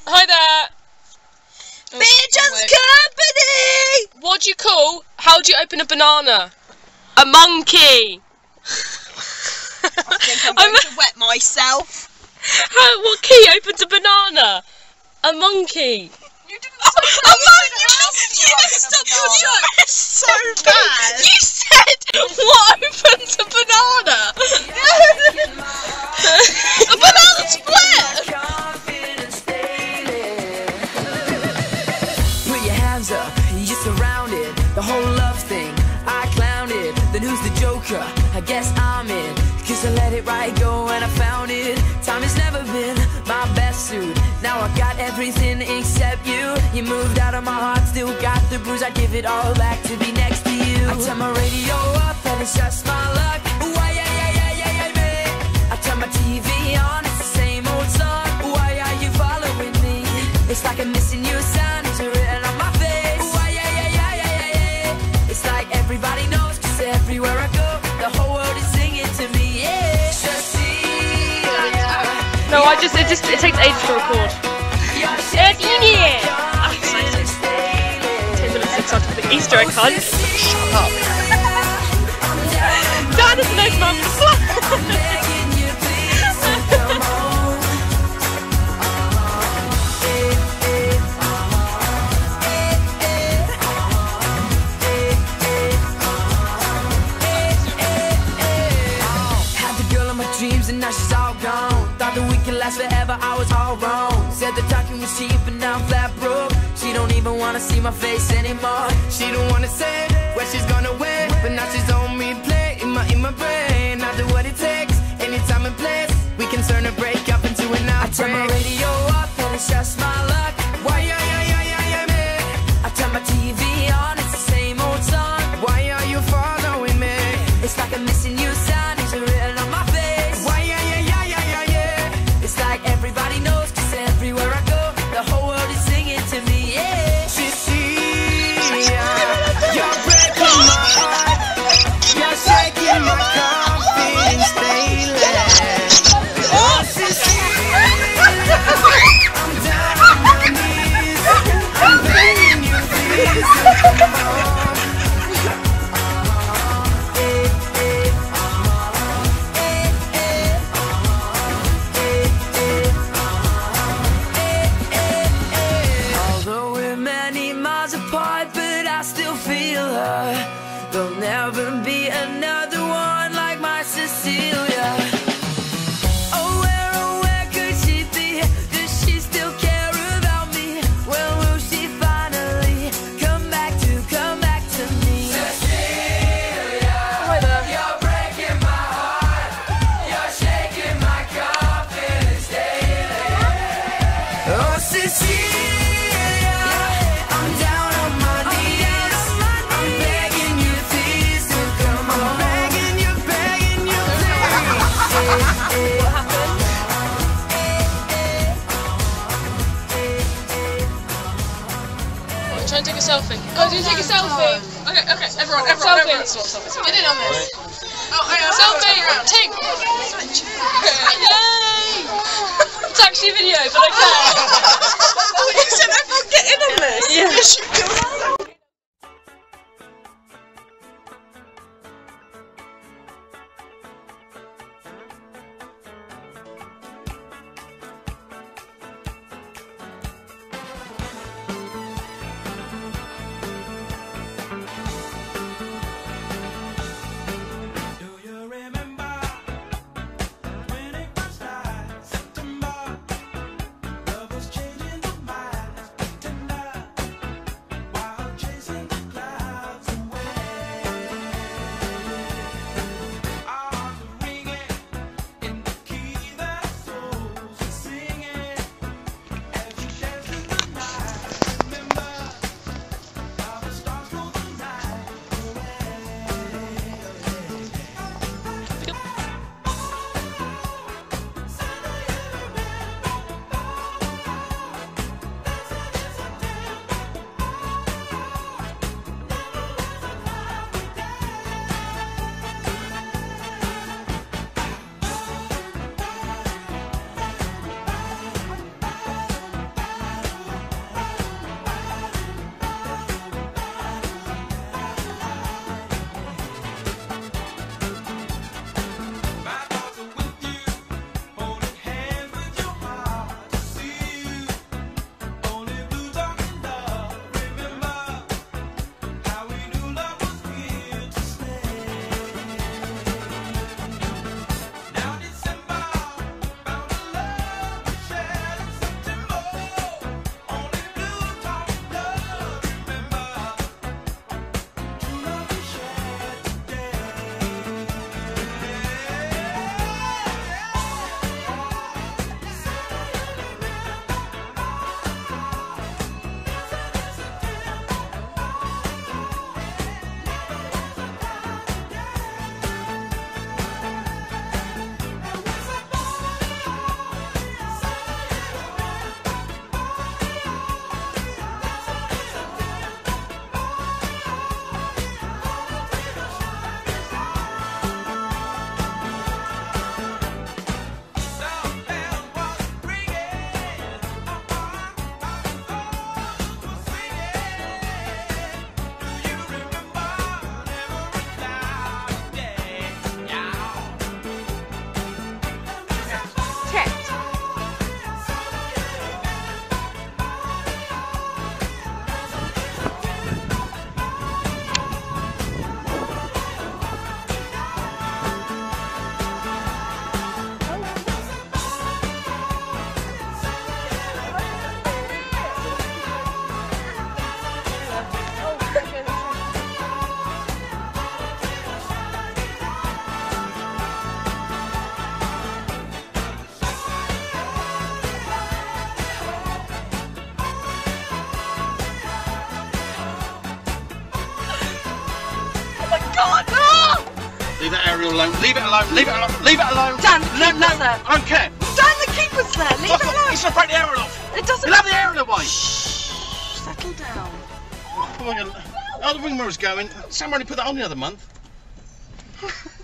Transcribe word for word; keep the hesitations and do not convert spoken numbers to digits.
Hi there. Beatrice Company! What do you call? How do you open a banana? A monkey. I think I'm going to wet myself. How, what key opens a banana? A monkey. You didn't stop oh, you, you messed up your joke so bad. You said what opens a banana? A banana split. Put your hands up, you're surrounded. The whole love thing, I clowned it. Then who's the joker? I guess I'm in. Cause I let it right go and I found it. Time has never been my best suit. Now I got everything except you. You moved out of my heart, still got the bruise. I give it all back to be next to you. I turn my radio up and it's just my luck. Why, yeah, yeah, yeah, yeah, yeah, yeah. I turn my T V on, it's the same old song. Why are you following me? It's like I'm missing you, sign is written on my face. Why, yeah, yeah, yeah, yeah, yeah, yeah. It's like everybody knows, cause everywhere I go, the whole world is singing to me, yeah. No, I just, it just, it takes ages to record. thirteen years! I'm excited. ten minutes inside to the Easter egg hunt. Shut up. Dan is the next man for the dreams and now she's all gone. Thought that we could last forever, I was all wrong. Said the talking was cheap and now I'm flat broke. She don't even wanna see my face anymore. She don't wanna say where she's gonna win, but now she's on me play in my, in my brain. I do what it takes, any time and place. We can turn a break up into an outbreak. I turn my radio up and it's just my luck. Why, yeah, yeah, yeah, yeah, yeah, me. I turn my T V on, it's the same old song. Why are you following me? It's like I'm missing you, sign is written on my face. Everybody knows, cause everywhere I go, the whole world is singing to me, yeah. Cecilia, you're breaking my heart. You're shaking my confidence daily. Oh, Cecilia, I'm down on my knees. I'm begging you, please, come on. There'll never be another one like my Cecilia. Oh, where, oh, where could she be? Does she still care about me? Well, will she finally come back to, come back to me? Cecilia, you're breaking my heart. You're shaking my confidence daily. Oh, Cecilia, I'm down on my knees. Try and take a selfie. Go, do take a selfie. Okay, okay, everyone, everyone, selfie. everyone. Get in on this. Oh, hang on. Selfie. Take. Yay! It's actually a video, but okay. Oh, you said everyone get in on this. Yeah. Yes, you do. Remember when it was last September, love God! Ah! Leave that aerial alone. Leave it alone. Leave it alone. Leave it alone. Dan, the no, no, keeper's there. I don't care. Dan, the keeper's there. Leave What's it the- alone. He's going to break the aerial off. It doesn't. He'll have the aerial away. Shh. Settle down. Oh, the ring mirror's going. Sam already put that on the other month.